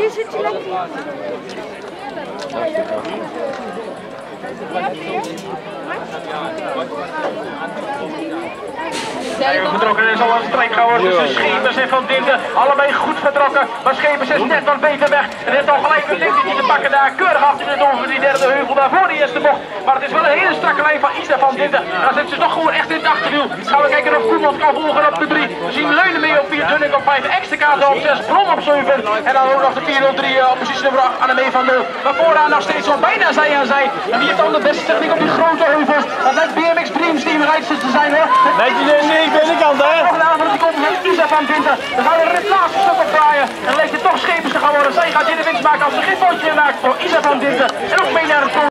hier zit je lekker. Vertrokken is al een streekgouwer tussen Schepers en Van Dinten. Allebei goed vertrokken, maar Schepers is net wat beter weg. En heeft al gelijk een linkje te pakken daar. Keurig af over die derde heuvel daarvoor die eerste bocht. Maar het is wel een hele strakke lijn van Isa Van Dinten. En dan zit ze toch gewoon echt in het achterwiel. Gaan we kijken of Koemans kan volgen op de 3. We zien Leunen mee op 4, Dunning op 5, extra kaarten op 6, Blom op 7. En dan ook nog de 403 op positie nummer 8 aan de mee van 0. Maar vooraan nog steeds zo bijna zij aan zij. En die heeft dan de beste techniek op die grote heuvels. Dat lijkt BMX Dreams Team rijders te zijn hoor. Nee, nee, ik ben de kant hè. Nog een avond die komt met Isa Van Dinten. Dan gaan we er het laatste stuk op draaien. En dan lijkt het toch Schepers te gaan worden. Zij gaat hier de winst maken als ze geen foutje maakt voor Isa Van Dinten. En ook mee naar het